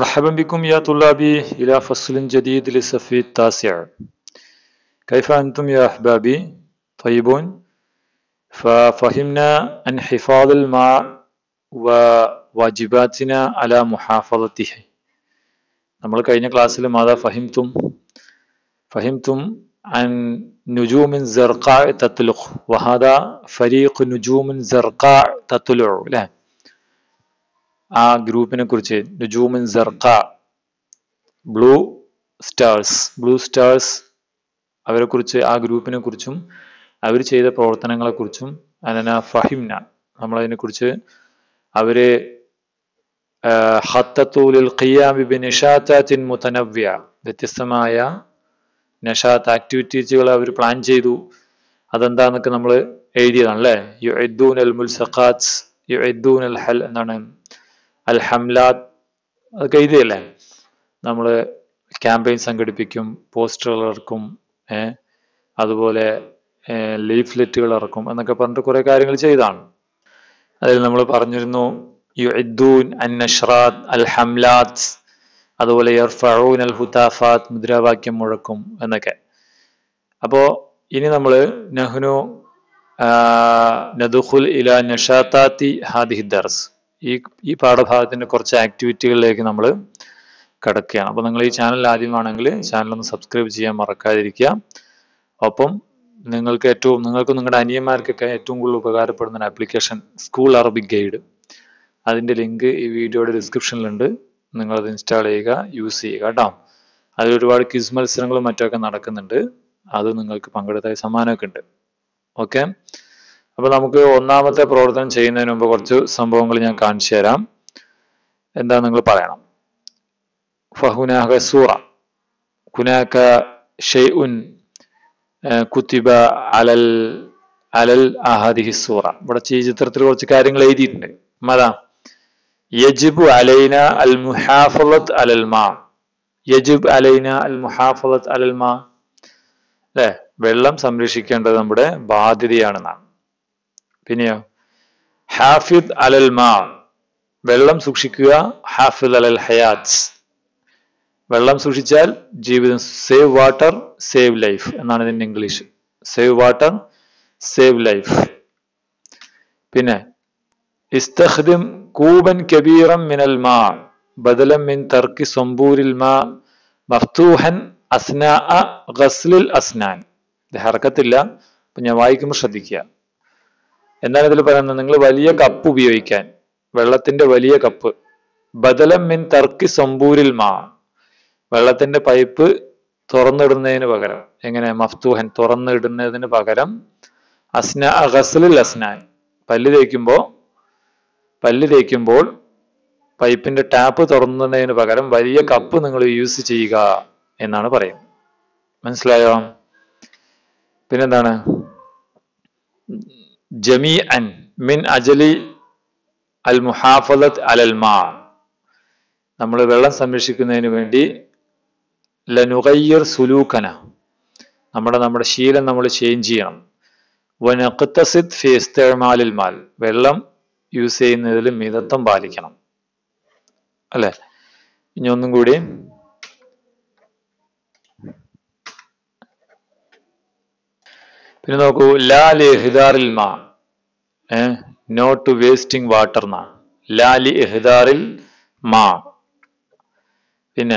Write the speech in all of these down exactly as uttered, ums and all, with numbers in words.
مرحبا بكم يا طلابي إلى فصل جديد للصف التاسع. كيف أنتم يا أحبابي؟ طيبون؟ ففهمنا عن حفاظ الماء وواجباتنا على محافظته. നമ്മൾ കഴിഞ്ഞ ക്ലാസ്സിൽ മാതാ ഫഹിംതും ഫഹിംതും عن نجوم زرقاء تطلع وهذا فريق نجوم زرقاء تطلع لا ആ ഗ്രൂപ്പിനെ കുറിച്ച് നുജൂമുൻ സർഖ ബ്ലൂ സ്റ്റാർസ് ബ്ലൂ സ്റ്റാർസ് അവരെ കുറിച്ച് ആ ഗ്രൂപ്പിനെ കുറിച്ചും അവർ ചെയ്ത പ്രവർത്തനങ്ങളെ കുറിച്ചും അനന ഫഹിംന നമ്മളതിനെ കുറിച്ച് അവര് ഖത്തത്തുൽ ഖിയാം ബിനശാതാത്തിൻ മുതനവ്വിയ വ്യത്യസ്തമായ നശാത്ത് ആക്ടിവിറ്റീസുകൾ അവർ പ്ലാൻ ചെയ്തു. അതെന്താന്നൊക്കെ നമ്മൾ എഴുതിയതാണ് അല്ലേ. യുഇദ്ദൂനൽ മുൽസഖാത്ത് യുഇദ്ദൂനൽ ഹൽ എന്താണ് അൽ ഹംലാത്ത് അതൊക്കെ എഴുതിയല്ലേ. നമ്മൾ ക്യാമ്പയിൻ സംഘടിപ്പിക്കും, പോസ്റ്ററുകൾ ഇറക്കും, ഏഹ് അതുപോലെ ലീഫ്ലെറ്റുകൾ ഇറക്കും എന്നൊക്കെ പറഞ്ഞിട്ട് കുറെ കാര്യങ്ങൾ ചെയ്താണ്. അതിൽ നമ്മൾ പറഞ്ഞിരുന്നു യുഇദ്ദൂൻ അൻ നഷ്റാത്ത് അൽ ഹംലാത്ത്, അതുപോലെ യർഫഊൻ അൽ ഹുതാഫാത്ത് മുദ്രാവാക്യം മുഴക്കും എന്നൊക്കെ. അപ്പോൾ ഇനി നമ്മൾ നഹ്നു നദ്ഖുൽ ഇലാ നശാതാത്തി ഹാദിഹി ദർസ്, ഈ ഈ പാഠഭാഗത്തിന്റെ കുറച്ച് ആക്ടിവിറ്റികളിലേക്ക് നമ്മൾ കടക്കുകയാണ്. അപ്പോൾ നിങ്ങൾ ഈ ചാനൽ ആദ്യമാണെങ്കിൽ ചാനൽ ഒന്ന് സബ്സ്ക്രൈബ് ചെയ്യാൻ മറക്കാതിരിക്കുക. ഒപ്പം നിങ്ങൾക്ക് ഏറ്റവും നിങ്ങൾക്ക് നിങ്ങളുടെ അനിയന്മാർക്കൊക്കെ ഏറ്റവും കൂടുതൽ ഉപകാരപ്പെടുന്ന ഒരു ആപ്ലിക്കേഷൻ സ്കൂൾ അറബിക് ഗൈഡ്, അതിന്റെ ലിങ്ക് ഈ വീഡിയോയുടെ ഡിസ്ക്രിപ്ഷനിലുണ്ട്. നിങ്ങളത് ഇൻസ്റ്റാൾ ചെയ്യുക, യൂസ് ചെയ്യുക കേട്ടോ. അതിൽ ഒരുപാട് ക്വിസ് മത്സരങ്ങളും മറ്റൊക്കെ നടക്കുന്നുണ്ട്. അത് നിങ്ങൾക്ക് പങ്കെടുത്ത സമ്മാനമൊക്കെ ഉണ്ട്. ഓക്കെ, അപ്പൊ നമുക്ക് ഒന്നാമത്തെ പ്രവർത്തനം ചെയ്യുന്നതിന് മുമ്പ് കുറച്ച് സംഭവങ്ങൾ ഞാൻ കാണിച്ചു തരാം. എന്താ നിങ്ങൾ പറയണം. ഫഹുനാക സൂറ കുനാക ഷൈഉൻ കുതിബ അലൽ അലൽ അഹാദിഹി സൂറ. ഇവിടെ ഈ ചിത്രത്തിൽ കുറച്ച് കാര്യങ്ങൾ എഴുതിയിട്ടുണ്ട്. മതാ യജിബു അലൈന അൽ മുഹാഫളത്ത് അലൽ മാ. യജിബ് അലൈന അൽ മുഹാഫളത്ത് അലൽ മാ അല്ലെ, വെള്ളം സംരക്ഷിക്കേണ്ടത് നമ്മുടെ ബാധ്യതയാണെന്നാണ്. പിന്നെയോ ഹാഫിദ് അലൽ മാ, വെള്ളം സൂക്ഷിക്കുക. ഹാഫിദ് അലൽ ഹയാത്ത്, വെള്ളം സൂക്ഷിച്ചാൽ ജീവിതം. സേവ് വാട്ടർ സേവ് ലൈഫ് എന്നാണ് ഇതിന്റെ English. Save water save life. പിന്നെ ഇസ്തഖ്ദിം കൂബൻ കബീറൻ മിനൽ മാ ബദലൻ മിൻ തർക്കി സംബൂരിൽ മാ മഫ്തൂഹൻ അസ്നാഅ ഗസ്ലിൽ അസ്നാൻ. ഇത് ഹർക്കത്തില്ല, അപ്പൊ ഞാൻ വായിക്കുമ്പോൾ ശ്രദ്ധിക്കുക. എന്താണ് ഇതിൽ പറയുന്നത്? നിങ്ങൾ വലിയ കപ്പ് ഉപയോഗിക്കാൻ, വെള്ളത്തിന്റെ വലിയ കപ്പ്. ബദലൻ മിൻ തർക്കി സംബൂരിൽ മാ, വെള്ളത്തിന്റെ പൈപ്പ് തുറന്നിടുന്നതിന് പകരം. എങ്ങനെ? മഫ്തൂഹൻ, തുറന്നിടുന്നതിന് പകരം. അസ്ന ഗസ്ലിൽ അസ്നാൻ, പല്ല് തേക്കുമ്പോ പല്ല് തേക്കുമ്പോൾ പൈപ്പിന്റെ ടാപ്പ് തുറന്നതിന് പകരം വലിയ കപ്പ് നിങ്ങൾ യൂസ് ചെയ്യുക എന്നാണ് പറയുന്നത്. മനസ്സിലായോ? പിന്നെന്താണ്? ജമീഅൻ മിൻ അജലി അൽ മുഹാഫളത്ത് അലൽ മാ, നമ്മൾ വെള്ളം സംരക്ഷിക്കുന്നതിന് വേണ്ടി ലനുഗയ്യിർ സുലൂക്കന, നമ്മുടെ നമ്മുടെ ശീലം നമ്മൾ ചേഞ്ച് ചെയ്യണം. വനഖ്തസിദ് ഫി ഇസ്തിഅമാലിൽ മാൽ, വെള്ളം യൂസ് ചെയ്യുന്നതിൽ മിതത്വം പാലിക്കണം അല്ലെ. ഇനി ഒന്നും കൂടി. പിന്നെ നോക്കൂ, ലാ ലി ഇഹ്ദാറിൽ മാ, uh not to wasting water എന്നാണ്. ലാ ലി ഇഹ്ദാറിൽ മാ. പിന്നെ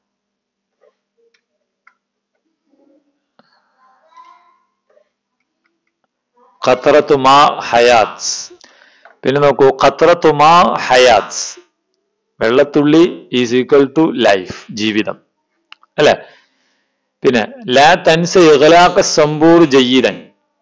ഖത്രത്തു മാ ഹയാത്ത്. പിന്നെ നോക്കൂ, ഖത്രത്തു മാ ഹയാത്ത്, വെള്ളത്തുള്ളി ഈസ് ഈക്വൽ ടു ലൈഫ്, ജീവിതം അല്ലെ. പിന്നെ ലാ തൻസ ഇഗ്ലാഖ സംബൂർ ജയ്യിദൻ,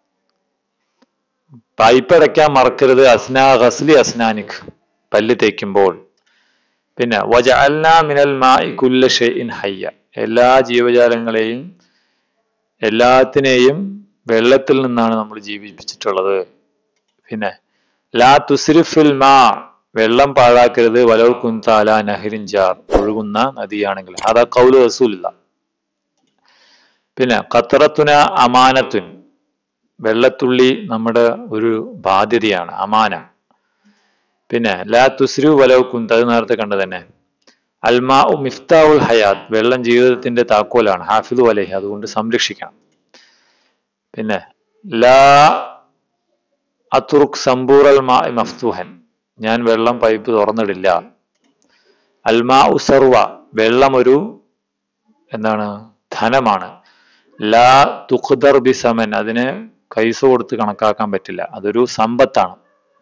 പൈപ്പ് അടയ്ക്കാൻ മറക്കരുത്. അസ്നാ ഗസ്ലി അസ്നാനിക്, പല്ല് തേക്കുമ്പോൾ. പിന്നെ വജഅൽനാ മിനൽ മാഇ കുല്ല ഷൈഇൻ ഹയ്യ, എല്ലാ ജീവജാലങ്ങളെയും എല്ലാത്തിനെയും വെള്ളത്തിൽ നിന്നാണ് നമ്മൾ ജീവിപ്പിച്ചിട്ടുള്ളത്. പിന്നെ ലാ തുസ്രിഫിൽ മാ, വെള്ളം പാഴാക്കരുത്. വലൗ കുൻത അലാ നഹ്രിൻ ജാർ, ഒഴുകുന്ന നദിയാണെങ്കിൽ. അതാ ഖൗലു റസൂലില്ല. പിന്നെ ഖത്രത്തുന അമാനത്തുൻ, വെള്ളത്തുള്ളി നമ്മുടെ ഒരു ബാധ്യതയാണ്, അമാന. പിന്നെ ലാ തുസ്രു വലൗ കുന്ത, അത് നേരത്തെ കണ്ടത് തന്നെ. അൽമാ ഉ മിഫ്താഉൽ ഹയാത്ത്, വെള്ളം ജീവിതത്തിന്റെ താക്കോലാണ്. ഹാഫിദു അലൈഹി, അതുകൊണ്ട് സംരക്ഷിക്കണം. പിന്നെ ലാ അത്റുക് സമ്പൂറൽ മാ മഫ്തൂഹൻ, ഞാൻ വെള്ളം പൈപ്പ് തുറന്നിടില്ല. അൽമാ ഉ സർവ, വെള്ളം ഒരു എന്താണ് ധനമാണ്. ലാ തുഖ്ദർ ബി സമൻ, അതിന് പൈസ കൊടുത്ത് കണക്കാക്കാൻ പറ്റില്ല, അതൊരു സമ്പത്താണ്.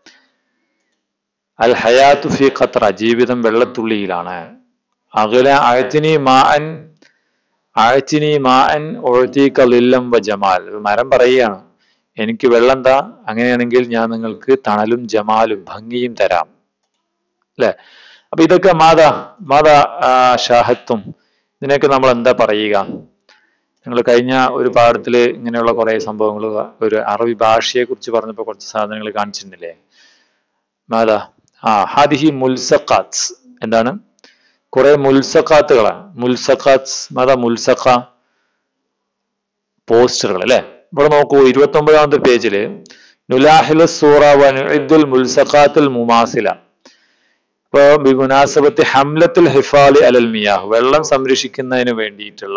അൽ ഹയാത്തു ഫി ഖത്ര, ജീവിതം വെള്ളത്തുള്ളിയിലാണ്. അഖല അഅ്തിനി മാഅൻ അഅ്തിനി മാഅൻ ഉഅ്തീക ളില്ലം വ ജമാൽ, മരം പറയുകയാണ് എനിക്ക് വെള്ളം താ, അങ്ങനെയാണെങ്കിൽ ഞാൻ നിങ്ങൾക്ക് തണലും ജമാലും ഭംഗിയും തരാം. അല്ലെ? അപ്പൊ ഇതൊക്കെ മാതാ മാതാ ഷാഹത്തും, ഇതിനൊക്കെ നമ്മൾ എന്താ പറയുക? നിങ്ങൾ കഴിഞ്ഞ ഒരു പാഠത്തില് ഇങ്ങനെയുള്ള കുറെ സംഭവങ്ങൾ, ഒരു അറബി ഭാഷയെ കുറിച്ച് പറഞ്ഞപ്പോൾ കുറച്ച് സാധനങ്ങൾ കാണിച്ചിരുന്നില്ലേ? മാതാ ആ ഹാദിഹി മുൽസഖാത്ത്, എന്താണ്? കുറെ മുൽസഖാത്തുകളാണ്. മുൽസഖാത്ത് മാതാ മുൽസഖ, പോസ്റ്ററുകൾ അല്ലെ? ഇവിടെ നോക്കൂ, ഇരുപത്തി ഒമ്പതാമത്തെ പേജില് നുലാഹിലു സൂറ വ നുഇദ്ദുൽ മുൽസഖാത്തുൽ മുമാസില. ഇപ്പൊ ബിമുനാസബത്തി ഹംലത്തുൽ ഹിഫാലി അലൽ മിയാഹ്, വെള്ളം സംരക്ഷിക്കുന്നതിന് വേണ്ടിയിട്ടുള്ള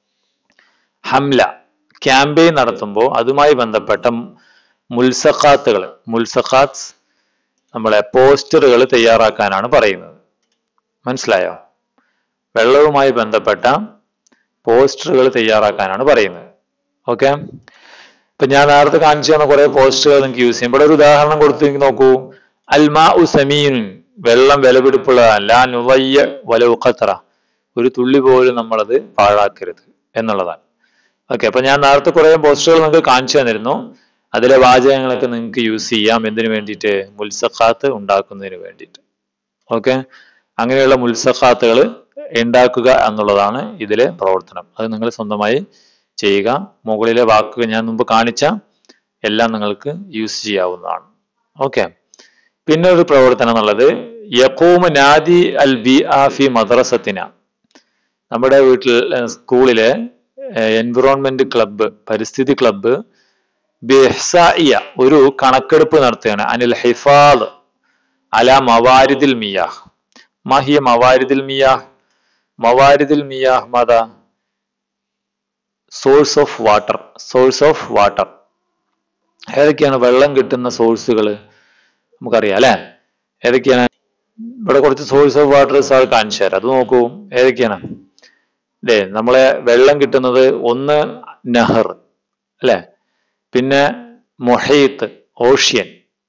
ഹംല ക്യാമ്പയിൻ നടത്തുമ്പോൾ അതുമായി ബന്ധപ്പെട്ട മുൽസഖാത്തുകൾ, മുൽസഖാത്ത് നമ്മളെ പോസ്റ്ററുകൾ തയ്യാറാക്കാനാണ് പറയുന്നത്. മനസ്സിലായോ? വെള്ളവുമായി ബന്ധപ്പെട്ട പോസ്റ്ററുകൾ തയ്യാറാക്കാനാണ് പറയുന്നത്. ഓക്കെ, ഇപ്പൊ ഞാൻ നേരത്തെ കാണിച്ചു തന്ന കുറെ പോസ്റ്ററുകൾ നിങ്ങൾക്ക് യൂസ് ചെയ്യും. ഇവിടെ ഒരു ഉദാഹരണം കൊടുത്തു നോക്കൂ. അൽമാ ഉ സമീൻ, വെള്ളം വിലപിടിപ്പുള്ളതാണ്. ലാ നുളയ്യ വലൗ ഖത്ര, ഒരു തുള്ളി പോലും നമ്മളത് പാഴാക്കരുത് എന്നുള്ളതാണ്. ഓക്കെ, അപ്പൊ ഞാൻ നേരത്തെ കുറെ പോസ്റ്ററുകൾ നിങ്ങൾക്ക് കാണിച്ചു തന്നിരുന്നു. അതിലെ വാചകങ്ങളൊക്കെ നിങ്ങൾക്ക് യൂസ് ചെയ്യാം. എന്തിനു വേണ്ടിയിട്ട്? മുൽസഖാത്ത് ഉണ്ടാക്കുന്നതിന് വേണ്ടിയിട്ട്. ഓക്കെ, അങ്ങനെയുള്ള മുൽസഖാത്തുകൾ ഉണ്ടാക്കുക എന്നുള്ളതാണ് ഇതിലെ പ്രവർത്തനം. അത് നിങ്ങൾ സ്വന്തമായി ചെയ്യുക. മുകളിലെ വാക്കുകൾ ഞാൻ മുമ്പ് കാണിച്ച എല്ലാം നിങ്ങൾക്ക് യൂസ് ചെയ്യാവുന്നതാണ്. ഓക്കെ, പിന്നെ ഒരു പ്രവർത്തനം എന്നുള്ളത് യഖൂമു നാദി അൽ ബിആ ഫി മദ്രസത്തിന, നമ്മുടെ വീട്ടിൽ സ്കൂളിലെ എൻവിറോൺമെന്റ് ക്ലബ്ബ്, പരിസ്ഥിതി ക്ലബ്ബ് ബിഹ്സാഇയ, ഒരു കണക്കെടുപ്പ് നടത്തുകയാണ്. അനിൽ ഹിഫാദ് അല മവാരിദിൽ മിയാഹ്. മാഹിയ മവാരിദിൽ മിയാഹ്? മവാരിദിൽ മിയാഹ് മാതാ source of water, source of water. ഏതൊക്കെയാണ് വെള്ളം കിട്ടുന്ന സോഴ്സുകൾ? നമുക്കറിയാം അല്ലെ? ഏതൊക്കെയാണ്? ഇവിടെ കുറച്ച് സോഴ്സ് ഓഫ് വാട്ടർ സാർ കാണിച്ചു തരാം, അത് നോക്കൂ. ഏതൊക്കെയാണ് അല്ലേ? നമ്മളെ വെള്ളം കിട്ടുന്നത് ഒന്ന് നഹർ അല്ലെ, പിന്നെ മൊഹീത്ത് ഓഷ്യൻ,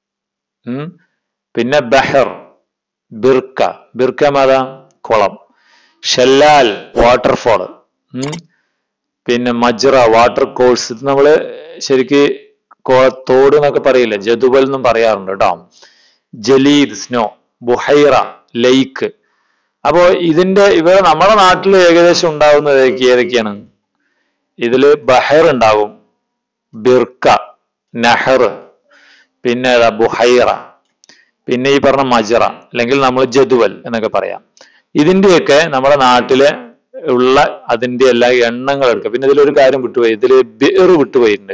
ഉം പിന്നെ ബഹർ ബിർക്ക, ബിർക്ക മാതാ കുളം, ഷെല്ലാൽ വാട്ടർഫോൾ, ഉം പിന്നെ മജ്റ വാട്ടർ കോഴ്സ്. ഇത് നമ്മള് ശരിക്ക് തോട് എന്നൊക്കെ പറയില്ലേ, ജദുബൽ എന്നും പറയാറുണ്ട് കേട്ടോ. ജലീദ് സ്നോ, ബുഹൈറ ലേക്ക്. അപ്പോ ഇതിന്റെ ഇവിടെ നമ്മുടെ നാട്ടിൽ ഏകദേശം ഉണ്ടാവുന്നത് ഏതൊക്കെയാണ്? ഇതില് ബഹർ ഉണ്ടാവും, ബിർക്ക, നഹർ, പിന്നെ ബുഹൈറ, പിന്നെ ഈ പറഞ്ഞ മജ്റ അല്ലെങ്കിൽ നമ്മൾ ജദുവൽ എന്നൊക്കെ പറയാം. ഇതിന്റെയൊക്കെ നമ്മുടെ നാട്ടിലെ ഉള്ള അതിന്റെ എല്ലാ എണ്ണങ്ങൾ എടുക്കുക. പിന്നെ ഇതിലൊരു കാര്യം വിട്ടുപോയി, ഇതില് ബിർ വിട്ടുപോയിട്ടുണ്ട്.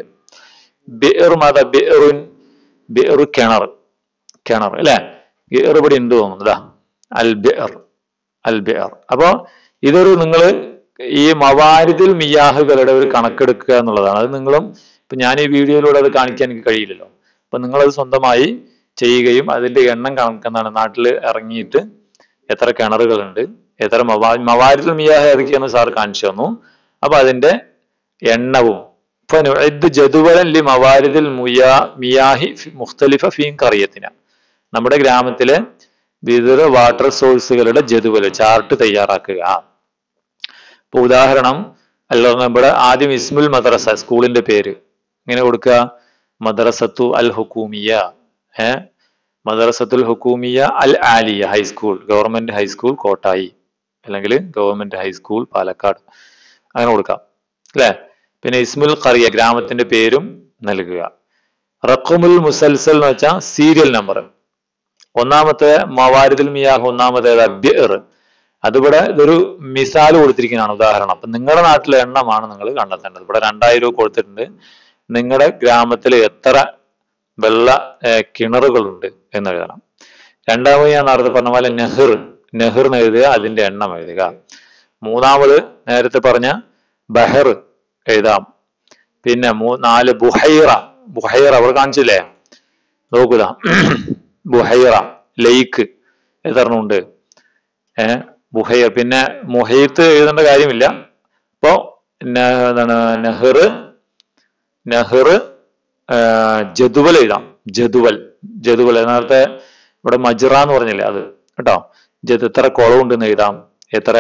ബിർ മാതാ ബിറുൻ, ബിർ കിണർ, കിണർ അല്ലെ? ബിർ ഇവിടെ ഉണ്ട് തോന്നുന്നതാ, അൽ ബിർ, അൽ ബിർ. അപ്പോ ഇതൊരു നിങ്ങള് ഈ മവാരിദിൽ മിയാഹുകളുടെ ഒരു കണക്കെടുക്കുക എന്നുള്ളതാണ്. അത് നിങ്ങളും, ഇപ്പൊ ഞാൻ ഈ വീഡിയോയിലൂടെ അത് കാണിക്കാൻ എനിക്ക് കഴിയില്ലല്ലോ. അപ്പൊ നിങ്ങളത് സ്വന്തമായി ചെയ്യുകയും അതിന്റെ എണ്ണം കണക്കെന്നാണ്, നാട്ടിൽ ഇറങ്ങിയിട്ട് എത്ര കിണറുകളുണ്ട്, എത്ര മവാ മവാരിദിൽ മിയാഹ് ഏതൊക്കെയാന്ന് സാർ കാണിച്ചു തന്നു. അപ്പൊ അതിന്റെ എണ്ണവും ഇത് ജദുവലൻ ലി മവാരിദിൽ മുയാ മിയാഹി മുഖ്തലിഫ ഫീൻ ഖറിയത്തിന, നമ്മുടെ ഗ്രാമത്തിലെ വിവിധ വാട്ടർ സോഴ്സുകളുടെ ജദുവല് ചാർട്ട് തയ്യാറാക്കുക. ഇപ്പൊ ഉദാഹരണം അല്ല, നമ്മുടെ ആദ്യം ഇസ്മുൽ മദ്രസ, സ്കൂളിന്റെ പേര് ഇങ്ങനെ കൊടുക്കുക. മദ്രസത്തു അൽ ഹുക്കൂമിയ, ഏഹ് മദ്രസത്തുൽ ഹുക്കൂമിയ അൽ ആലിയ ഹൈസ്കൂൾ, ഗവൺമെന്റ് ഹൈസ്കൂൾ കോട്ടായി അല്ലെങ്കിൽ ഗവൺമെന്റ് ഹൈസ്കൂൾ പാലക്കാട്, അങ്ങനെ കൊടുക്കാം അല്ലെ? പിന്നെ ഇസ്മുൽ ഖറിയ, ഗ്രാമത്തിന്റെ പേരും നൽകുക. റഖമുൽ മുസൽസൽ എന്ന് വെച്ചാൽ സീരിയൽ നമ്പർ. ഒന്നാമത്തെ മവാരിദിൽ മിയാഹ്, ഒന്നാമത്തേത് ബിർ. അതിവിടെ ഇതൊരു മിസാൽ കൊടുത്തിരിക്കുന്നതാണ്, ഉദാഹരണം. അപ്പൊ നിങ്ങളുടെ നാട്ടിലെ എണ്ണമാണ് നിങ്ങൾ കണ്ടെത്തേണ്ടത്. ഇവിടെ രണ്ടായിരം കൊടുത്തിട്ടുണ്ട്. നിങ്ങളുടെ ഗ്രാമത്തിൽ എത്ര വെള്ള കിണറുകളുണ്ട് എന്ന് എഴുതണം. രണ്ടാമത് ഞാൻ നേരത്തെ പറഞ്ഞ പോലെ നെഹ്ർ, നെഹർ എന്ന് എഴുതുക, അതിന്റെ എണ്ണം എഴുതുക. മൂന്നാമത് നേരത്തെ പറഞ്ഞ ബഹർ എഴുതാം. പിന്നെ മൂ നാല് ബുഹൈറ, ബുഹൈറ അവിടെ കാണിച്ചില്ലേ, നോക്കുക. ബുഹൈറ ലേക്ക് എത്രണ്ണമുണ്ട്? ഏഹ് ബുഹൈർ. പിന്നെ മുഹൈത്ത് എഴുതേണ്ട കാര്യമില്ല. അപ്പോ എന്താണ് നെഹർ, നെഹർ, ജദുവൽ എഴുതാം. ജദുവൽ, ജദുവൽ നേരത്തെ ഇവിടെ മജ്റ എന്ന് പറഞ്ഞില്ലേ അത് കേട്ടോ. ജദ് എത്ര കുളമുണ്ടെന്ന് എഴുതാം, എത്ര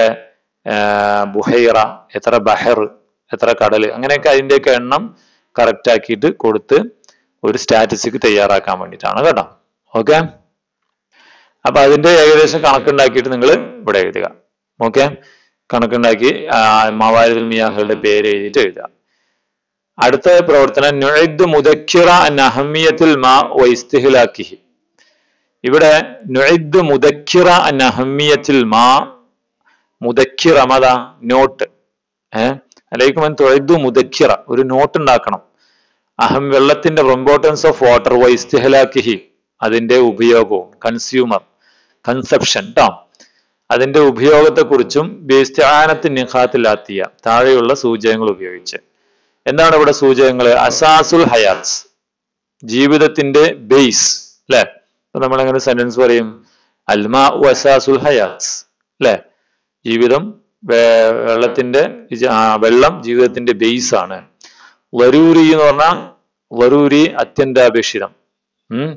ബുഹൈറ, എത്ര ബഹർ, എത്ര കടല്, അങ്ങനെയൊക്കെ അതിന്റെയൊക്കെ എണ്ണം കറക്റ്റ് ആക്കിയിട്ട് കൊടുത്ത് ഒരു സ്റ്റാറ്റിസ്റ്റിക് തയ്യാറാക്കാൻ വേണ്ടിയിട്ടാണ് കേട്ടോ. ഓക്കെ, അപ്പൊ അതിന്റെ ഏകദേശം കണക്കുണ്ടാക്കിയിട്ട് നിങ്ങൾ ഇവിടെ എഴുതുക. ഓക്കെ, കണക്കുണ്ടാക്കി മവാരിദുൽ മിയാഹുകളുടെ പേര് എഴുതിയിട്ട് എഴുതുക. അടുത്ത പ്രവർത്തനം നുഇദ് മുദക്കിറ അൻ അഹമ്മിയത്തുൽ മാ വ ഇസ്തിഹ്ലാഖിഹി. ഇവിടെ നുഇദ് മുദക്കിറ അൻ അഹമ്മിയത്തുൽ മാ, മുദക്കിറ മത നോട്ട്, ഏഹ് അലൈക്കും അൻ തുഇദ് മുദക്കിറ, ഒരു നോട്ട് ഉണ്ടാക്കണം. അഹം വെള്ളത്തിന്റെ ഇമ്പോർട്ടൻസ് ഓഫ് വാട്ടർ വ ഇസ്തിഹ്ലാഖിഹി, അതിന്റെ ഉപയോഗവും, കൺസ്യൂമർ കൺസെപ്ഷൻ ട്ടോ, അതിന്റെ ഉപയോഗത്തെ കുറിച്ചും ബിസ്തിആനത്തി നിഖാത്തിലാത്തിയ, താഴെയുള്ള സൂചകങ്ങൾ ഉപയോഗിച്ച്. എന്താണ് ഇവിടെ സൂചകങ്ങൾ? അസാസുൽ ഹയാത്ത്, ജീവിതത്തിന്റെ ബേസ് അല്ലെ. അപ്പൊ നമ്മൾ എങ്ങനെ സെന്റൻസ് പറയും? അൽമാ അസാസുൽ ഹയാത്ത് അല്ലെ. ജീവിതം, വെള്ളത്തിന്റെ, വെള്ളം ജീവിതത്തിന്റെ ബേസ് ആണ്. വരൂരി എന്ന് പറഞ്ഞാൽ വരൂരി അത്യന്താപേക്ഷിതം. ഉം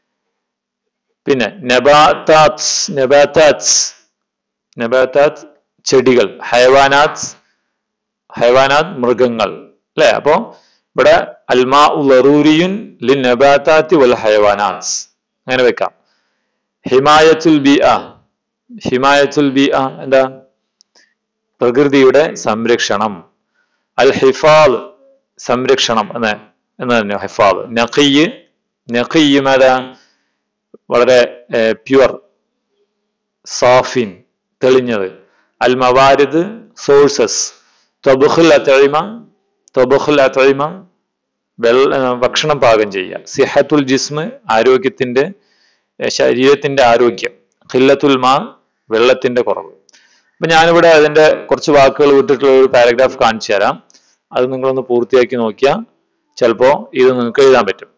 പിന്നെ നബാതാത്ത്, നബാതാത്ത് നബാതാത്ത് ചെടികൾ, ഹയവാനാത്ത്, ഹയവാനാത്ത് മൃഗങ്ങൾ അല്ലെ. അപ്പൊ ഇവിടെ അൽമാ ലറൂരിയുൻ ലിൻ നബാതാത്തി വൽ ഹയവാനാത്ത് അങ്ങനെ വെക്കാം. ഹിമായത്തുൽ ബിഅ, ഹിമായത്തുൽ ബിഅ എന്താ? പ്രകൃതിയുടെ സംരക്ഷണം. അൽ ഹിഫാദ് സംരക്ഷണം എന്ന് എന്ന് പറഞ്ഞു. ഹിഫാദ്. നഖിയ്, നഖിയ് ഏതാ? വളരെ പ്യുവർ, സാഫിൻ തെളിഞ്ഞത്. അൽ മവാരിദ് സോഴ്സസ്. തൊബുഖുൽ അത്ഇമ, തൊബുഖുൽ അത്ഇമ വെള്ള ഭക്ഷണം പാകം ചെയ്യുക. സിഹത്തുൽ ജിസ്മ് ആരോഗ്യത്തിന്റെ, ശരീരത്തിന്റെ ആരോഗ്യം. ഖില്ലത്തുൽ മാ വെള്ളത്തിന്റെ കുറവ്. അപ്പൊ ഞാനിവിടെ അതിന്റെ കുറച്ച് വാക്കുകൾ വിട്ടിട്ടുള്ള ഒരു പാരഗ്രാഫ് കാണിച്ചു തരാം. അത് നിങ്ങളൊന്ന് പൂർത്തിയാക്കി നോക്കിയാൽ ചിലപ്പോ ഇത് നിങ്ങൾക്ക് എഴുതാൻ പറ്റും.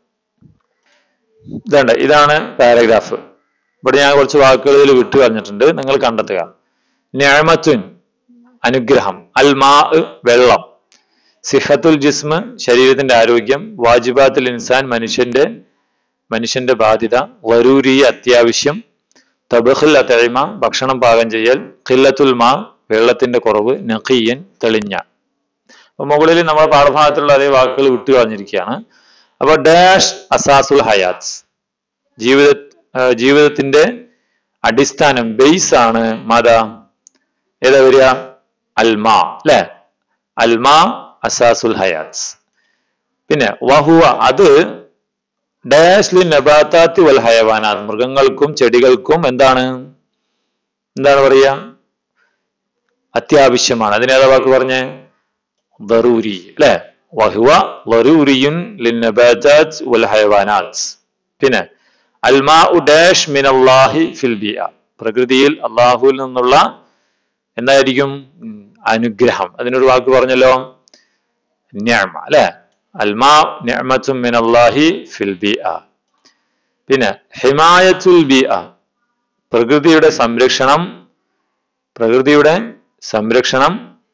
ഇതേണ്ട, ഇതാണ് പാരഗ്രാഫ്. ഇവിടെ ഞാൻ കുറച്ച് വാക്കുകൾ ഇതിൽ വിട്ടു കളഞ്ഞിട്ടുണ്ട്, നിങ്ങൾ കണ്ടെത്തുക. നിഅമത്തുൻ അനുഗ്രഹം, അൽ മാ വെള്ളം, സിഹത്തുൽ ജിസ്മ് ശരീരത്തിന്റെ ആരോഗ്യം, വാജിബാത്തുൽ ഇൻസാൻ മനുഷ്യന്റെ മനുഷ്യന്റെ ബാധ്യത, വരൂരി അത്യാവശ്യം, തബഖുൽ അത്ഇമ ഭക്ഷണം പാകം ചെയ്യൽ, ഖില്ലത്തുൽ മാ വെള്ളത്തിന്റെ കുറവ്, നഖിയൻ തെളിഞ്ഞ. അപ്പൊ മുകളിൽ നമ്മുടെ പാഠഭാഗത്തുള്ള അതേ വാക്കുകൾ വിട്ടു കളഞ്ഞിരിക്കുകയാണ്. അപ്പൊ ഡാഷ് അസാസുൽ ഹയാത്ത്, ജീവിത ജീവിതത്തിന്റെ അടിസ്ഥാനം, ബേസ് ആണ് മത ഏതാ വരിക? അൽമാ അല്ലെ. അൽമാ അസാസുൽ ഹയാത്ത്. പിന്നെ വഹുവ അത് ഡാഷ് ലി നബാതാത്തി വൽ ഹയവാനാത്ത് മൃഗങ്ങൾക്കും ചെടികൾക്കും എന്താണ് എന്താണ് പറയാ? അത്യാവശ്യമാണ്. അതിനേതാ വാക്ക് പറഞ്ഞേ? ദറൂരി അല്ലെ. വഹുവ ദറൂരിയുൻ ലിൻ നബാതാത്ത് വൽ ഹയവാനാത്ത്. പിന്നെ അൽമാഉ ഡാഷ് മിനല്ലാഹി ഫിൽ ബിഅ പ്രകൃതിയിൽ അള്ളാഹുവിൽ നിന്നുള്ള എന്തായിരിക്കും? അനുഗ്രഹം. അതിനൊരു വാക്ക് പറഞ്ഞല്ലോ, നിഅമ അല്ലെ. അൽമാ നിഅമത്തുൻ മിനല്ലാഹി ഫിൽ ബിഅ. പിന്നെ ഹിമായത്തുൽ ബിഅ പ്രകൃതിയുടെ സംരക്ഷണം, പ്രകൃതിയുടെ സംരക്ഷണം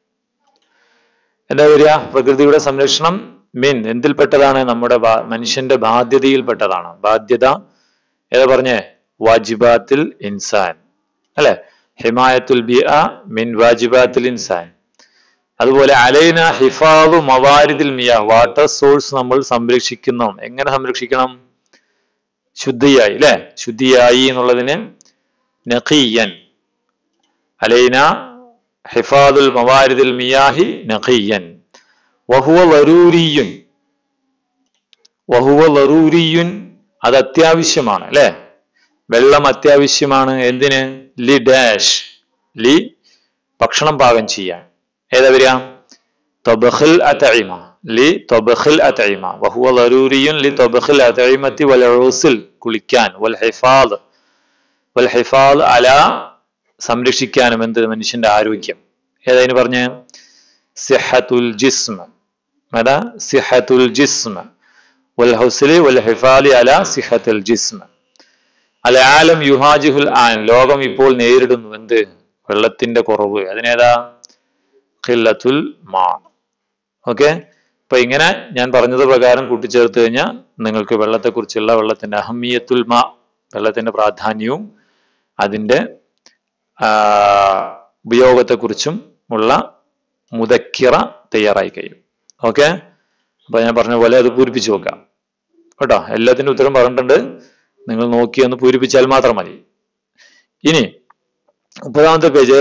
എന്താ വരിക? പ്രകൃതിയുടെ സംരക്ഷണം മിൻ എന്തിൽപ്പെട്ടതാണ്? നമ്മുടെ മനുഷ്യന്റെ ബാധ്യതയിൽപ്പെട്ടതാണ്. ബാധ്യത ഏതാ പറഞ്ഞേ? വാജിബാത്തിൽ ഇൻസാൻ അല്ലെ. ഹിമായത്തുൽ ബിഅ മിൻ വാജിബാത്തിൽ ഇൻസാൻ. അതുപോലെ അലൈന ഹിഫാദു മവാരിദിൽ മിയാ വാട്ടർ സോഴ്സ് നമ്മൾ സംരക്ഷിക്കണം. എങ്ങനെ സംരക്ഷിക്കണം? ശുദ്ധിയായി അല്ലെ. ശുദ്ധിയായി എന്നുള്ളതിന് നഖിയൻ. അലൈന ഹിഫാദുൽ മവാരിദിൽ മിയാഹി നഖിയൻ. വഹുവ ലറൂരിയുൻ, വഹുവ ലറൂരിയുൻ അത് അത്യാവശ്യമാണ് അല്ലെ. വെള്ളം അത്യാവശ്യമാണ്. എന്തിന്? ലി ഡാഷ് ലി ഭക്ഷണം പാകം ചെയ്യാൻ. ഏതാ വരിക? തബഖുൽ അത്ഇമ ലി തബഖുൽ അത്ഇമ. വഹുവ ലറൂരിയുൻ ലി തബഖുൽ അത്ഇമത്തി വൽ ഉസ്ൽ കുളിക്കാൻ. വൽ ഹിഫാദ് വൽ ഹിഫാദ് അലാ സംരക്ഷിക്കാനും എന്ത് മനുഷ്യന്റെ ആരോഗ്യം. ഏതായാലും പറഞ്ഞ സിഹത്തുൽ ജിസ്മ, അതാ സിഹത്തുൽ ജിസ്മ വൽ ഹുസ്ലി വൽ ഹിഫാലി അലാ സിഹത്തുൽ ജിസ്മ. അൽ ആലം യുഹാജിഹുൽ ആൻ, ലോകം ഇപ്പോൾ നേരിടുന്നു എന്ത്? വെള്ളത്തിന്റെ കുറവ്. അതിനേതാ? ഖില്ലത്തുൽ മാ. ഓക്കെ, അപ്പൊ ഇങ്ങനെ ഞാൻ പറഞ്ഞത് പ്രകാരം കൂട്ടിച്ചേർത്ത് കഴിഞ്ഞാൽ നിങ്ങൾക്ക് വെള്ളത്തെക്കുറിച്ചുള്ള വെള്ളത്തിന്റെ അഹമ്മിയത്തുൽ മാ, വെള്ളത്തിന്റെ പ്രാധാന്യവും അതിന്റെ ഉപയോഗത്തെക്കുറിച്ചും ഉള്ള മുദക്കിറ തയ്യാറായി കഴിയും. ഓക്കെ, അപ്പൊ ഞാൻ പറഞ്ഞ പോലെ അത് പൂരിപ്പിച്ചു നോക്കാം കേട്ടോ. എല്ലാത്തിനും ഉത്തരം പറഞ്ഞിട്ടുണ്ട്, നിങ്ങൾ നോക്കി ഒന്ന് പൂരിപ്പിച്ചാൽ മാത്രം മതി. ഇനി മുപ്പതാമത്തെ പേജ്,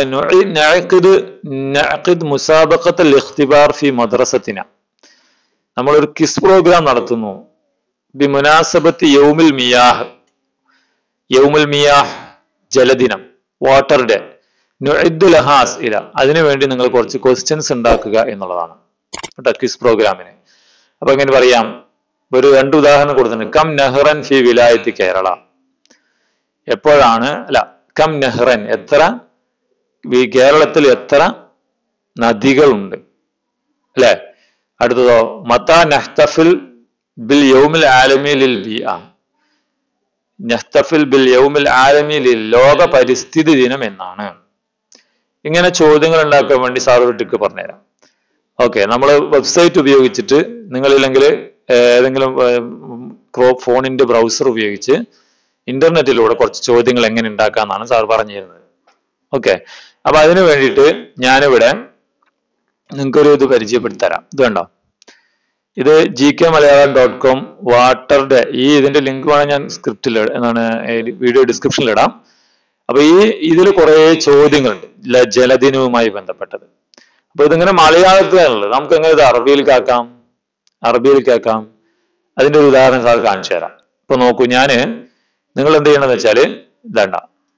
മുസാബഖത്തുൽ ഇഖ്തിബാർ ഫി മദ്രസത്തിന. നമ്മളൊരു ക്വിസ് പ്രോഗ്രാം നടത്തുന്നു. ബി മുനാസബത്തി യൗമുൽ മിയാഹ്, യൗമുൽ മിയാഹ് ജലദിനം, വാട്ടർ ഡേ. നുഇദ്ദു ലഹാ അസ്ഇല, അതിനുവേണ്ടി നിങ്ങൾ കുറച്ച് ക്വസ്റ്റ്യൻസ് ഉണ്ടാക്കുക എന്നുള്ളതാണ് കേട്ടോ ക്വിസ് പ്രോഗ്രാമിന്. അപ്പൊ എങ്ങനെ പറയാം? ഒരു രണ്ട് ഉദാഹരണം കൊടുത്തിട്ടുണ്ട്. കം നെഹ്റൻ ഫി വിലായത്തി കേരള, എപ്പോഴാണ് അല്ല കം നെഹ്റൻ, എത്ര കേരളത്തിൽ എത്ര നദികളുണ്ട് അല്ലെ? അടുത്തതോ മത്താ നഹ്തഫിൽ ബിൽ യൗമിൽ ആലമി ലിൽ ബിഅ, നഹ്തഫിൽ ബിൽ യൗമിൽ ആലമി ലിൽ, ലോക പരിസ്ഥിതി ദിനം എന്നാണ്. ഇങ്ങനെ ചോദ്യങ്ങൾ ഉണ്ടാക്കാൻ വേണ്ടി സാർ ഒരു ട്രിക്ക് പറഞ്ഞുതരാം. ഓക്കെ, നമ്മൾ വെബ്സൈറ്റ് ഉപയോഗിച്ചിട്ട് നിങ്ങളില്ലെങ്കിൽ ഏതെങ്കിലും ഫോണിന്റെ ബ്രൗസർ ഉപയോഗിച്ച് ഇന്റർനെറ്റിലൂടെ കുറച്ച് ചോദ്യങ്ങൾ എങ്ങനെ ഉണ്ടാക്കാന്നാണ് സാർ പറഞ്ഞു തരുന്നത്. ഓക്കെ, അപ്പൊ അതിനു വേണ്ടിയിട്ട് ഞാനിവിടെ നിങ്ങൾക്കൊരു ഇത് പരിചയപ്പെടുത്തരാം. ഇത് കണ്ടോ, ഇത് G K Malayalam dot com water day. ഈ ഇതിന്റെ ലിങ്ക് വേണം ഞാൻ സ്ക്രിപ്റ്റിൽ എന്താണ് വീഡിയോ ഡിസ്ക്രിപ്ഷനിൽ ഇടാം. അപ്പൊ ഈ ഇതിൽ കുറെ ചോദ്യങ്ങളുണ്ട് ജലദിനവുമായി ബന്ധപ്പെട്ടത്. അപ്പൊ ഇതിങ്ങനെ മലയാളത്തിലാണുള്ളത്, നമുക്ക് എങ്ങനെ ഇത് അറബിയിൽ കേൾക്കാം? അറബിയിൽ കേൾക്കാം. അതിന്റെ ഒരു ഉദാഹരണം സാർ കാണിച്ചു തരാം. ഇപ്പൊ നോക്കൂ, ഞാന് നിങ്ങൾ എന്ത് ചെയ്യണമെന്ന് വെച്ചാല് ഇതണ്ട,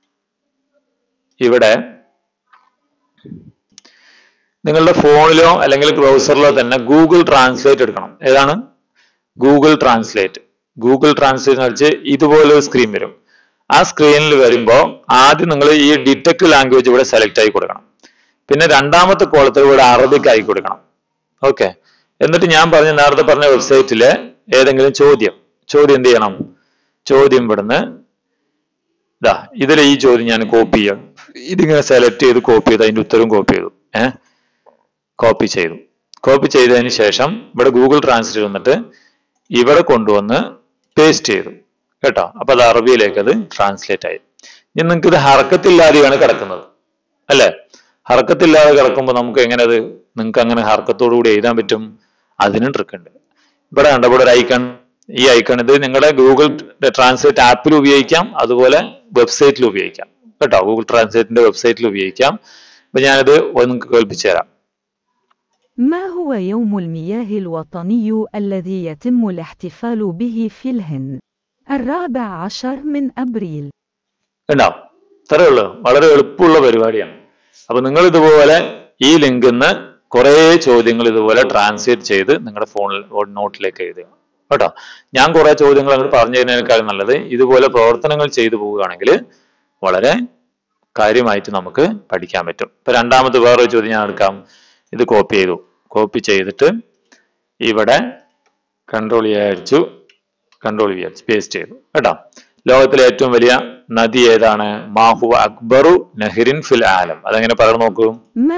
ഇവിടെ നിങ്ങളുടെ ഫോണിലോ അല്ലെങ്കിൽ ബ്രൗസറിലോ തന്നെ ഗൂഗിൾ ട്രാൻസ്ലേറ്റ് എടുക്കണം. ഏതാണ്? Google translate. ഗൂഗിൾ ട്രാൻസ്ലേറ്റ് എന്ന് വെച്ചാൽ ഇതുപോലെ ഒരു സ്ക്രീൻ വരും. ആ സ്ക്രീനിൽ വരുമ്പോൾ ആദ്യം നിങ്ങൾ ഈ ഡിറ്റക്ട് ലാംഗ്വേജ് ഇവിടെ സെലക്ട് ആയി കൊടുക്കണം. പിന്നെ രണ്ടാമത്തെ കോളത്തിൽ ഇവിടെ അറബിക് ആയി കൊടുക്കണം. ഓക്കെ, എന്നിട്ട് ഞാൻ പറഞ്ഞ നേരത്തെ പറഞ്ഞ വെബ്സൈറ്റിലെ ഏതെങ്കിലും ചോദ്യം ചോദ്യം എന്ത് ചെയ്യണം? ചോദ്യം ഇവിടുന്ന് ഇതാ ഇതിലെ ഈ ചോദ്യം ഞാൻ കോപ്പി ചെയ്യാം. ഇതിങ്ങനെ സെലക്ട് ചെയ്ത് കോപ്പി ചെയ്ത് അതിന്റെ ഉത്തരവും കോപ്പി ചെയ്തു. ഏഹ് കോപ്പി ചെയ്തു. കോപ്പി ചെയ്തതിന് ശേഷം ഇവിടെ ഗൂഗിൾ ട്രാൻസ്ലേറ്റ് വന്നിട്ട് ഇവിടെ കൊണ്ടുവന്ന് പേസ്റ്റ് ചെയ്തു കേട്ടോ. അപ്പൊ അത് അറബിയിലേക്ക് അത് ട്രാൻസ്ലേറ്റ് ആയി. ഇനി നിങ്ങൾക്ക് ഇത് ഹർക്കത്തില്ലാതെയാണ് കിടക്കുന്നത് അല്ലെ? ഹർക്കത്തില്ലാതെ കിടക്കുമ്പോൾ നമുക്ക് എങ്ങനെ അത് നിങ്ങൾക്ക് അങ്ങനെ ഹർക്കത്തോടു കൂടി എഴുതാൻ പറ്റും? അതിനും ട്രിക്ക് ഉണ്ട്. ഇവിടെ കണ്ട ഇവിടെ ഒരു ഐക്കൺ, ഈ ഐക്കൺ ഇത് നിങ്ങളുടെ ഗൂഗിൾ ട്രാൻസ്ലേറ്റ് ആപ്പിൽ ഉപയോഗിക്കാം, അതുപോലെ വെബ്സൈറ്റിൽ ഉപയോഗിക്കാം കേട്ടോ. ഗൂഗിൾ ട്രാൻസ്ലേറ്റിന്റെ വെബ്സൈറ്റിൽ ഉപയോഗിക്കാം. അപ്പൊ ഞാനിത് നിങ്ങൾക്ക് കേൾപ്പിച്ചു തരാം. ما هو يوم المياه الوطني الذي يتم الاحتفال به في الهند الرابع عشر من أبريل؟ ഉണ്ടാവും. ഇത്രയേ ഉള്ളൂ. വളരെ എളുപ്പമുള്ള പരിപാടിയാണ്. അപ്പൊ നിങ്ങൾ ഇതുപോലെ ഈ ലിങ്കിൽ നിന്ന് കുറെ ചോദ്യങ്ങൾ ഇതുപോലെ ട്രാൻസ്ലേറ്റ് ചെയ്ത് നിങ്ങളുടെ ഫോണിൽ നോട്ടിലേക്ക് എഴുതുക കേട്ടോ. ഞാൻ കുറെ ചോദ്യങ്ങൾ അങ്ങോട്ട് പറഞ്ഞു തരുന്നതിനേക്കാൾ നല്ലത് ഇതുപോലെ പ്രവർത്തനങ്ങൾ ചെയ്തു പോവുകയാണെങ്കിൽ വളരെ കാര്യമായിട്ട് നമുക്ക് പഠിക്കാൻ പറ്റും. ഇപ്പൊ രണ്ടാമത് വേറൊരു ചോദ്യം ഞാൻ എടുക്കാം. ഇത് കോപ്പി ചെയ്തു. കോപ്പി ചെയ്തിട്ട് ഇവിടെ കൺട്രോൾ അടിച്ചു, കൺട്രോൾ അടിച്ചു പേസ്റ്റ് ചെയ്തു കേട്ടോ. ലോകത്തിലെ ഏറ്റവും വലിയ നദി ഏതാണ്? മാഹു അക്ബറു നഹ്റിൻ ഫിൽ ആലം. അതെങ്ങനെ പറഞ്ഞു നോക്കൂ.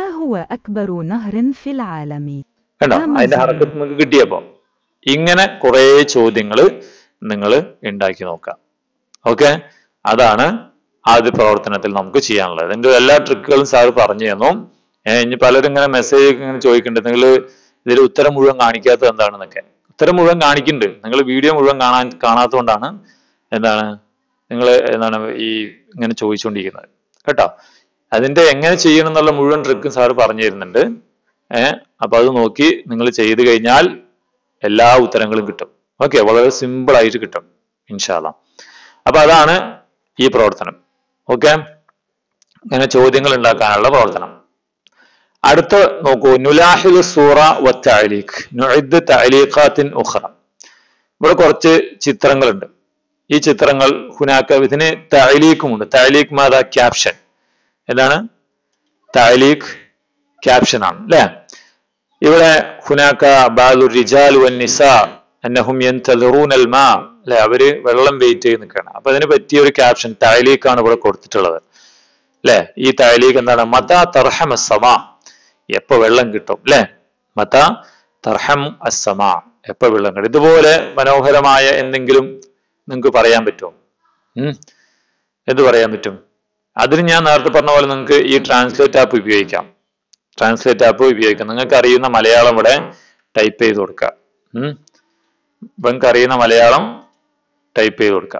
കേട്ടോ, അതിന്റെ ഹർക്കത്ത് നിങ്ങൾക്ക് കിട്ടിയപ്പോ ഇങ്ങനെ കുറെ ചോദ്യങ്ങൾ നിങ്ങൾ ഉണ്ടാക്കി നോക്കാം. ഓക്കെ, അതാണ് ആദ്യ പ്രവർത്തനത്തിൽ നമുക്ക് ചെയ്യാനുള്ളത്. അതിന്റെ എല്ലാ ട്രിക്കുകളും സാർ പറഞ്ഞു തന്നു. ഏഹ് ഇനി പലരും ഇങ്ങനെ മെസ്സേജ് ഇങ്ങനെ ചോദിക്കുന്നുണ്ട്, നിങ്ങൾ ഇതിൽ ഉത്തരം മുഴുവൻ കാണിക്കാത്തത് എന്താണെന്നൊക്കെ. ഉത്തരം മുഴുവൻ കാണിക്കുന്നുണ്ട്, നിങ്ങൾ വീഡിയോ മുഴുവൻ കാണാൻ കാണാത്തതുകൊണ്ടാണ് എന്താണ് നിങ്ങൾ എന്താണ് ഈ ഇങ്ങനെ ചോദിച്ചുകൊണ്ടിരിക്കുന്നത് കേട്ടോ. അതിന്റെ എങ്ങനെ ചെയ്യണം എന്നുള്ള മുഴുവൻ ട്രിക്കും സാറ് പറഞ്ഞു തരുന്നുണ്ട്. ഏഹ് അപ്പൊ അത് നോക്കി നിങ്ങൾ ചെയ്തു കഴിഞ്ഞാൽ എല്ലാ ഉത്തരങ്ങളും കിട്ടും. ഓക്കെ, വളരെ സിമ്പിൾ ആയിട്ട് കിട്ടും ഇൻഷാ അല്ലാഹ്. അപ്പൊ അതാണ് ഈ പ്രവർത്തനം. ഓക്കെ, ഇങ്ങനെ ചോദ്യങ്ങൾ ഉണ്ടാക്കാനുള്ള പ്രവർത്തനം. അടുത്ത നോക്കൂ, നുലാഹിദു സൂറ വ തഅലീഖ് നുഇദ് തഅലീഖാത്തിൻ ഉഖറ. ഇവിടെ കുറച്ച് ചിത്രങ്ങളുണ്ട്. ഈ ചിത്രങ്ങൾ ഹുനാക്ക ഇതിന് തഅലീഖുമുണ്ട്. തഅലീഖ് മാദാ ക്യാപ്ഷൻ. എന്താണ്? തഅലീഖ് ക്യാപ്ഷൻ ആണ് അല്ലെ. ഇവിടെ ഹുനാക ബഅദു റിജാൽ വന്നിസാ അന്നഹും യന്തദിറൂന അൽമാ അല്ലെ, അവര് വെള്ളം വെയിറ്റ് ചെയ്ത് നിൽക്കുകയാണ്. അപ്പൊ അതിന് പറ്റിയ ഒരു ക്യാപ്ഷൻ തഅലീഖ് ആണ് ഇവിടെ കൊടുത്തിട്ടുള്ളത് അല്ലെ. ഈ തഅലീഖ് എന്താണ്? മതാ തർഹം അസ്സമാ, എപ്പോ വെള്ളം കിട്ടും അല്ലെ. മതാ തർഹം അസ്സമാ, എപ്പോ വെള്ളം കിട്ടും. ഇതുപോലെ മനോഹരമായ എന്തെങ്കിലും നിങ്ങൾക്ക് പറയാൻ പറ്റുമോ? ഉം എന്ത് പറയാൻ പറ്റും? അതിന് ഞാൻ നേരത്തെ പറഞ്ഞ പോലെ നിങ്ങൾക്ക് ഈ ട്രാൻസ്ലേറ്റ് ആപ്പ് ഉപയോഗിക്കാം. ട്രാൻസ്ലേറ്റ് ആപ്പ് ഉപയോഗിക്കാം. നിങ്ങൾക്ക് അറിയുന്ന മലയാളം ഇവിടെ ടൈപ്പ് ചെയ്ത് കൊടുക്കുക. ഉം നിങ്ങൾക്ക് അറിയുന്ന മലയാളം ടൈപ്പ് ചെയ്ത് കൊടുക്കുക.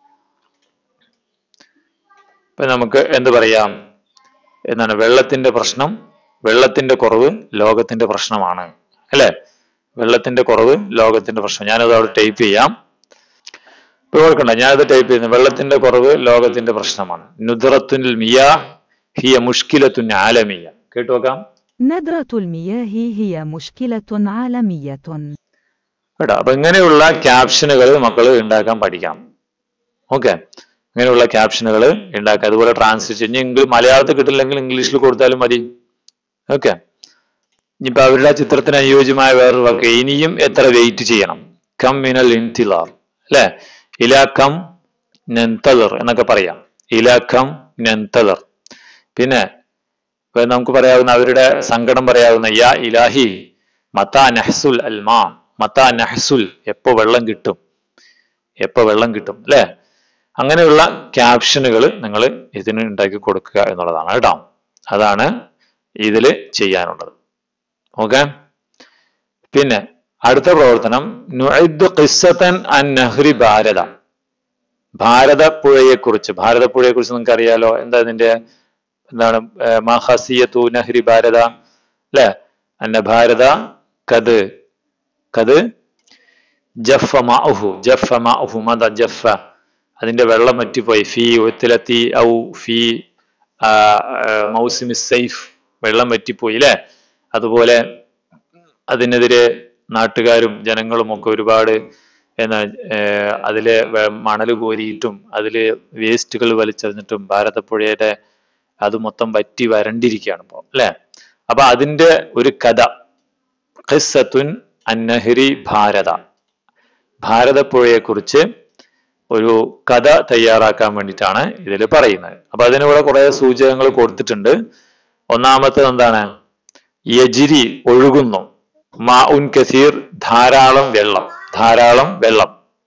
ഇപ്പൊ നമുക്ക് എന്ത് പറയാം? എന്താണ്? വെള്ളത്തിന്റെ പ്രശ്നം, വെള്ളത്തിന്റെ കുറവ് ലോകത്തിന്റെ പ്രശ്നമാണ് അല്ലെ. വെള്ളത്തിന്റെ കുറവ് ലോകത്തിന്റെ പ്രശ്നം. ഞാനത് അവിടെ ടൈപ്പ് ചെയ്യാം. ഇപ്പൊ ഓർക്കണ്ട, ഞാനത് ടൈപ്പ് ചെയ്യുന്നു. വെള്ളത്തിന്റെ കുറവ് ലോകത്തിന്റെ പ്രശ്നമാണ്. നുദ്റത്തുൽ മിയാഹ് ഹിയ മുഷ്കിലത്തുൻ ആലമിയ. കേട്ടു നോക്കാം. നദ്റത്തുൽ മിയാഹി ഹിയ മുഷ്കിലത്തുൻ ആലമിയത്തുൻ. കേട്ടോ. അപ്പൊ ഇങ്ങനെയുള്ള ക്യാപ്ഷനുകൾ മക്കൾ ഉണ്ടാക്കാൻ പഠിക്കാം. ഓക്കെ, ഇങ്ങനെയുള്ള ക്യാപ്ഷനുകൾ ഉണ്ടാക്കുക. അതുപോലെ ട്രാൻസ്ലേറ്റ് ഇനി മലയാളത്തിൽ കിട്ടില്ലെങ്കിൽ ഇംഗ്ലീഷിൽ കൊടുത്താലും മതി. ഓക്കെ. ഇനിയിപ്പോ അവരുടെ ചിത്രത്തിന് അനുയോജ്യമായ വേറൊരു വാക്ക്, ഇനിയും എത്ര വെയിറ്റ് ചെയ്യണം? കം മിനൽ ഇൻതിലാർ അല്ലെ. ഇലാ കം നന്തദർ എന്നൊക്കെ പറയാം. ഇലാ കം നന്തദർ. പിന്നെ ഇപ്പൊ നമുക്ക് പറയാവുന്ന അവരുടെ സങ്കടം പറയാവുന്ന യാ ഇലാഹി മതാ നഹ്സുൽ അൽമാ, മതാ നഹ്സുൽ, എപ്പോ വെള്ളം കിട്ടും, എപ്പോ വെള്ളം കിട്ടും അല്ലെ. അങ്ങനെയുള്ള ക്യാപ്ഷനുകൾ നിങ്ങൾ ഇതിന് ഉണ്ടാക്കി കൊടുക്കുക എന്നുള്ളതാണ് കേട്ടോ. അതാണ് ഇതില് ചെയ്യാനുള്ളത്. ഓക്കെ. പിന്നെ അടുത്ത പ്രവർത്തനം നുഇദ്ദു ഖിസ്സതൻ അൻ നഹ്രി ഭാരത. ഭാരതപ്പുഴയെ കുറിച്ച്, ഭാരതപ്പുഴയെ കുറിച്ച് നിങ്ങൾക്ക് അറിയാലോ. എന്താ ഇതിന്റെ എന്താണ്? മാ ഖസിയതു നഹ്രി ഭാരത അല്ലെ. അന്ന ഭാരത കത് കത് ജഫ മാഉഹു, ജഫ മാഉഹു മദ ജഫ, അതിന്റെ വെള്ളം വറ്റിപ്പോയി. ഫി ഉത്ലത്തി ഔ ഫി മൗസിമി സൈഫ്, വെള്ളം വറ്റിപ്പോയി അല്ലെ. അതുപോലെ അതിനെതിരെ നാട്ടുകാരും ജനങ്ങളും ഒക്കെ ഒരുപാട് എന്നാ അതിലെ മണൽ കോരിയിട്ടും അതില് വേസ്റ്റുകൾ വലിച്ചെറിഞ്ഞിട്ടും ഭാരതപ്പുഴയുടെ അത് മൊത്തം വറ്റി വരണ്ടിരിക്കുകയാണ് ഇപ്പോ അല്ലെ. അപ്പൊ അതിന്റെ ഒരു കഥ, ഖിസ്സത്തുൻ അന്നഹരി ഭാരത, ഭാരതപ്പുഴയെ കുറിച്ച് ഒരു കഥ തയ്യാറാക്കാൻ വേണ്ടിയിട്ടാണ് ഇതിൽ പറയുന്നത്. അപ്പൊ അതിനിവിടെ കുറെ സൂചകങ്ങൾ കൊടുത്തിട്ടുണ്ട്. ഒന്നാമത്തെ എന്താണ്? യജിരി, ഒഴുകുന്നു. മാ ഉൻ കസീർ, ധാരാളം വെള്ളം, ധാരാളം വെള്ളം.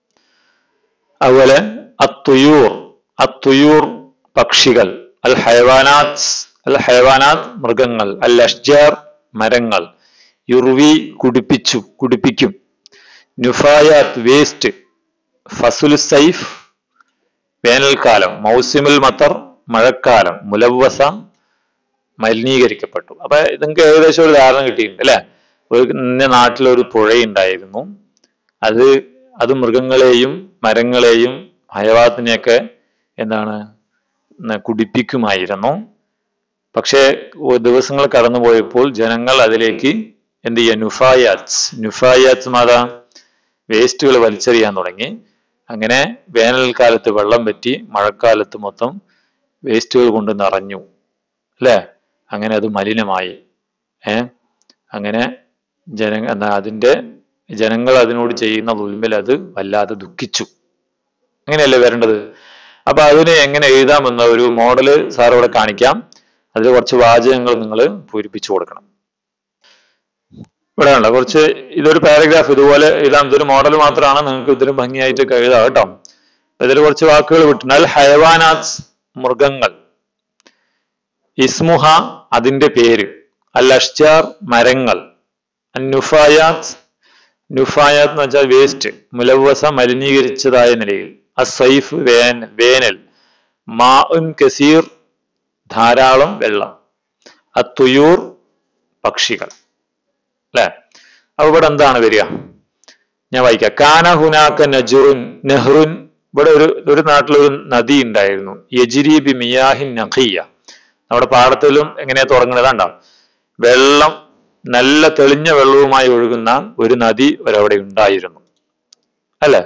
അതുപോലെ അത്തുയൂർ, അത്തുയൂർ പക്ഷികൾ. അൽ ഹൈവാനാത്ത്, അൽ ഹൈവാനാത്ത് മൃഗങ്ങൾ. അൽ അഷ്ജാർ മരങ്ങൾ. യുർവി കുടിപ്പിച്ചു, കുടിപ്പിക്കും. നുഫായാത്ത് വേസ്റ്റ്. ഫസുൽ സൈഫ് വേനൽക്കാലം. മൗസിമുൽ മത്തർ മഴക്കാലം. മുലവ്വസ മലിനീകരിക്കപ്പെട്ടു. അപ്പൊ നിങ്ങൾക്ക് ഏകദേശം ഒരു ധാരണ കിട്ടിയിട്ടുണ്ട് അല്ലെ. ഒരു നാട്ടിലൊരു പുഴയുണ്ടായിരുന്നു. അത് അത് മൃഗങ്ങളെയും മരങ്ങളെയും ഹയവാത്തിനെയൊക്കെ എന്താണ് കുടിപ്പിക്കുമായിരുന്നു. പക്ഷേ ദിവസങ്ങൾ കടന്നുപോയപ്പോൾ ജനങ്ങൾ അതിലേക്ക് എന്ത് ചെയ്യുക? നുഫായാത്ത്, നുഫായാത്ത് മാതാ വേസ്റ്റുകൾ വലിച്ചെറിയാൻ തുടങ്ങി. അങ്ങനെ വേനൽക്കാലത്ത് വെള്ളം പറ്റി, മഴക്കാലത്ത് മൊത്തം വേസ്റ്റുകൾ കൊണ്ട് നിറഞ്ഞു അല്ലെ. അങ്ങനെ അത് മലിനമായി. ഏ അങ്ങനെ ജന എന്താ അതിന്റെ ജനങ്ങൾ അതിനോട് ചെയ്യുന്ന ദുൽമിൽ അത് വല്ലാതെ ദുഃഖിച്ചു. അങ്ങനെയല്ലേ വരേണ്ടത്. അപ്പൊ അതിന് എങ്ങനെ എഴുതാമെന്ന ഒരു മോഡല് സാർ ഇവിടെ കാണിക്കാം. അതിൽ കുറച്ച് വാചകങ്ങൾ നിങ്ങൾ പൂരിപ്പിച്ചു കൊടുക്കണം. ഇവിടെ ഉള്ള കുറച്ച് ഇതൊരു പാരഗ്രാഫ് ഇതുപോലെ എഴുതാം. ഇതൊരു മോഡൽ മാത്രമാണ്, നിങ്ങൾക്ക് ഇതിന് ഭംഗിയായിട്ടൊക്കെ എഴുതാം കേട്ടോ. ഇതിൽ കുറച്ച് വാക്കുകൾ വിട്ടുണ്ട്. അൽ ഹയവാനാത്ത് മൃഗങ്ങൾ. ഇസ്മുഹ അതിന്റെ പേര്. അൽ അഷ്ജാർ മരങ്ങൾ. നുഫായാത്ത്, നുഫായാത്ത് എന്ന് വെച്ചാൽ വേസ്റ്റ്. മുലവ്വസ മലിനീകരിച്ചതായ നിലയിൽ. അസൈഫ് വേനൽ, വേനൽ. മാ ഉൻ കസീർ ധാരാളം വെള്ളം. അത്തുയൂർ പക്ഷികൾ അല്ലെ. അപ്പൊ ഇവിടെ എന്താണ് വരിക? ഞാൻ വായിക്കാം. കാന ഹുനാക്ക നജുറുൻ നെഹ്റുൻ. ഇവിടെ ഒരു ഒരു നാട്ടിലൊരു നദി ഉണ്ടായിരുന്നു. യജിരി ബി മിയാഹിൻ നഖിയ. നമ്മുടെ പാടത്തിലും എങ്ങനെയാ തുടങ്ങുന്നതാണ്ടാവും. വെള്ളം നല്ല തെളിഞ്ഞ വെള്ളവുമായി ഒഴുകുന്ന ഒരു നദി ഒരവിടെ ഉണ്ടായിരുന്നു അല്ലെ.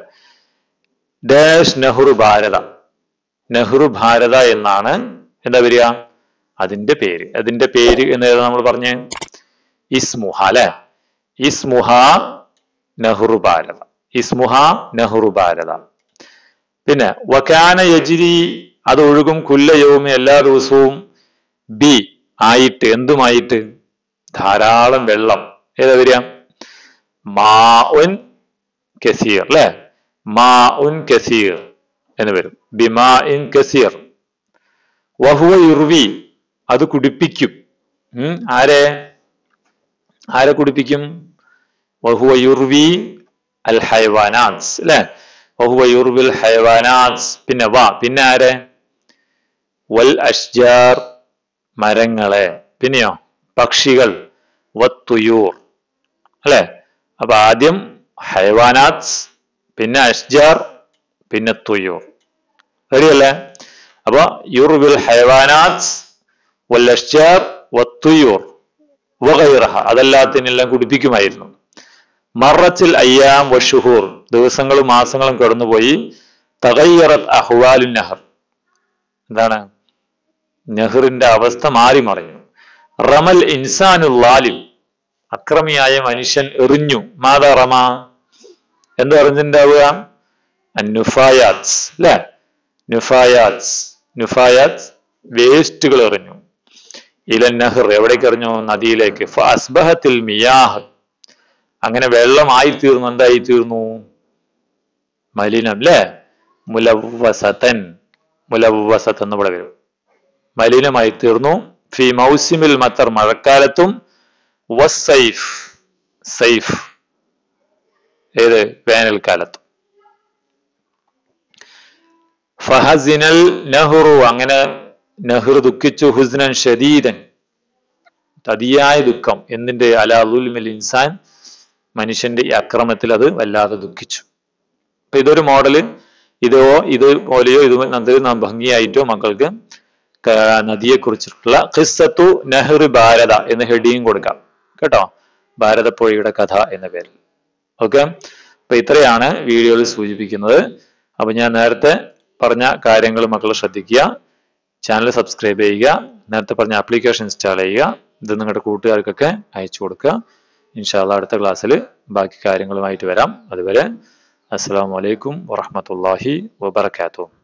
ഡാഷ് നെഹ്റു ഭാരത. നെഹ്റു ഭാരത എന്നാണ് എന്താ വരിക? അതിന്റെ പേര്. അതിന്റെ പേര് എന്ന് നമ്മൾ പറഞ്ഞ ഇസ്മുഹ അല്ലെ. ഇസ്മുഹ നെഹ്റു ഭാരത. ഇസ്മുഹ നെഹ്റു ഭാരത. പിന്നെ വകാന യജ്രി, അത് ഒഴുകും കുല്ല യൗമി, എല്ലാ ദിവസവും, ബി ആയിട്ട്, എന്തുമായിട്ട്, ധാരാളം വെള്ളം. ഏതാ വരിക? മാ ഉൻ കസീർ അല്ലെ. മാ ഉൻ കസീർ എന്ന് വരും. ബിമാ ഇൻ കസീർ. വഹുവ യുർവി, അത് കുടിപ്പിക്കും. ഉം ആരെ ആരെ കുടിപ്പിക്കും? വഹുവ യുർവി അൽ ഹൈവാനാസ് അല്ലെ. വഹുവ യുർവിൽ ഹൈവാനാസ്. പിന്നെ വാ, പിന്നെ ആരെ? വൽ അഷ്ജാർ, മരങ്ങളെ. പിന്നെയോ പക്ഷികൾ. വത്തുയൂർ അല്ലെ. അപ്പൊ ആദ്യം ഹൈവാനാത്ത്, പിന്നെ അഷ്ജാർ, പിന്നെ തുയൂർ. ശരിയല്ലേ? അപ്പൊ യുർവിൽ ഹൈവാനാത്ത് വൽ അഷ്ജാർ വത്തുയൂർ വഗൈറഹ, അതെല്ലാത്തിനെല്ലാം കുടിപ്പിക്കുമായിരുന്നു. മറത്തിൽ അയ്യാം വഷുഹൂർ, ദിവസങ്ങളും മാസങ്ങളും കടന്നുപോയി. തഗയ്യറത് അഹ്വാലു നഹർ, എന്താണ്? നെഹ്റിന്റെ അവസ്ഥ മാറി മറിഞ്ഞു. റമൽ ഇൻസാനുൽ ലാലിം, അക്രമിയായ മനുഷ്യൻ എറിഞ്ഞു. മാതാ റമ, എന്ത് എറിഞ്ഞിട്ടുണ്ടാവുക? നുഫായാത്ത് അല്ലെ. നുഫായാത്ത് നുഫായാത്ത് വേസ്റ്റുകൾ എറിഞ്ഞു. ഇല നഹർ, എവിടേക്ക് എറിഞ്ഞു? നദിയിലേക്ക്. ഫഅസ്ബഹത്തിൽ മിയാഹ്, അങ്ങനെ വെള്ളമായി തീർന്നു. എന്തായി തീർന്നു? മലിനം അല്ലെ. മുലവ്വസതൻ, മുലവ്വസത്ത് എന്ന് ഇവിടെ വരും. മലിനമായി തീർന്നു. ഫി മൗസിമിൽ മത്തർ, മഴക്കാലത്തും, വസ്സൈഫ്, സൈഫ് ഏത്? വേനൽക്കാലത്തും. ഫഹസിനൽ നെഹ്റു, അങ്ങനെ നെഹ്റു ദുഃഖിച്ചു. ഹുസ്നൻ ഷദീദൻ, അതിയായ ദുഃഖം. എന്തിന്റെ? അലാ ദുൽമിൽ ഇൻസാൻ, മനുഷ്യന്റെ ഈ അക്രമത്തിൽ അത് വല്ലാതെ ദുഃഖിച്ചു. അപ്പൊ ഇതൊരു മോഡല്. ഇതോ ഇതുപോലെയോ ഇത് നാം ഭംഗിയായിട്ടോ മക്കൾക്ക് നദിയെ കുറിച്ചിട്ടുള്ള ഖിസ്സത്തു നെഹ്റു ഭാരത എന്ന് ഹെഡിങ് കൊടുക്കാം കേട്ടോ. ഭാരതപ്പുഴയുടെ കഥ എന്ന പേരിൽ. ഓക്കെ, അപ്പൊ ഇത്രയാണ് വീഡിയോയിൽ സൂചിപ്പിക്കുന്നത്. അപ്പൊ ഞാൻ നേരത്തെ പറഞ്ഞ കാര്യങ്ങൾ മക്കൾ ശ്രദ്ധിക്കുക. ചാനൽ സബ്സ്ക്രൈബ് ചെയ്യുക. നേരത്തെ പറഞ്ഞ ആപ്ലിക്കേഷൻ ഇൻസ്റ്റാൾ ചെയ്യുക. ഇത് നിങ്ങളുടെ കൂട്ടുകാർക്കൊക്കെ അയച്ചു കൊടുക്കുക. ഇൻഷാ അല്ലാഹ് അടുത്ത ക്ലാസ്സിൽ ബാക്കി കാര്യങ്ങളുമായിട്ട് വരാം. അതുവരെ അസ്സലാമു അലൈക്കും വറഹ്മത്തുള്ളാഹി വബറകാതുഹു.